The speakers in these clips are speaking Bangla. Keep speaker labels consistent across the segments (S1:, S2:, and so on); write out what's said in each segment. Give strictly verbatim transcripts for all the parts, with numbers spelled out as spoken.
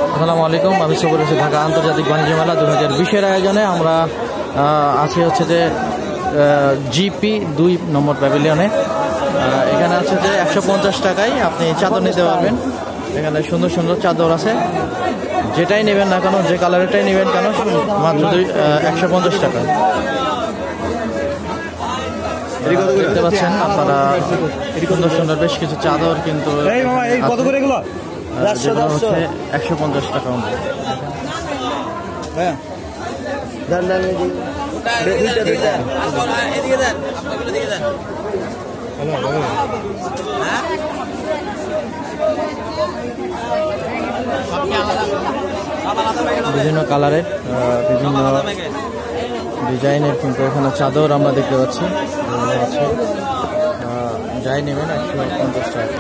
S1: আসসালামু আলাইকুম, আমি সবুর আছি ঢাকা আন্তর্জাতিক বাণিজ্য মেলা দু হাজার বিশের আয়োজনে। আমরা আছি হচ্ছে যে জিপি দুই নম্বর প্যাভিলিয়নে। এখানে আছে যে একশো পঞ্চাশ টাকায় আপনি চাদর নিতে পারবেন। এখানে সুন্দর সুন্দর চাদর আছে, যেটাই নেবেন না কেন, যে কালারেরটাই নেবেন কেন, মাত্র দুই একশো পঞ্চাশ টাকা। দেখতে পাচ্ছেন আপনারা সুন্দর সুন্দর বেশ কিছু চাদর কিন্তু হচ্ছে একশো পঞ্চাশ টাকা। বিভিন্ন কালারের বিভিন্ন ডিজাইনের কিন্তু এখানে চাদর আমরা দেখতে পাচ্ছি। যাই নেবেন একশো পঞ্চাশ টাকা।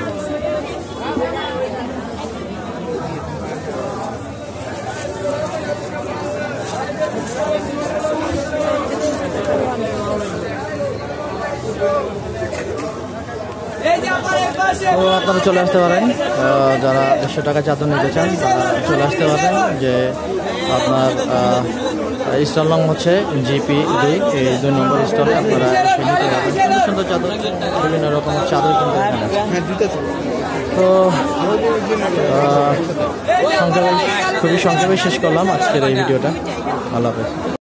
S1: তো আপনারা চলে আসতে পারেন, যারা দেড়শো টাকা চাদর নিতে চান তারা চলে আসতে পারেন। যে আপনার স্টল নাম হচ্ছে জিপি দুই, এই দুই নম্বর স্টলে আপনারা এসে নিতে পারবেন সুন্দর সুন্দর চাদর, বিভিন্ন রকমের চাদর কিন্তু এখানে আছে। তো সংক্ষেপে খুবই সংক্ষেপে শেষ করলাম আজকের এই ভিডিওটা। আল্লাহ হাফেজ।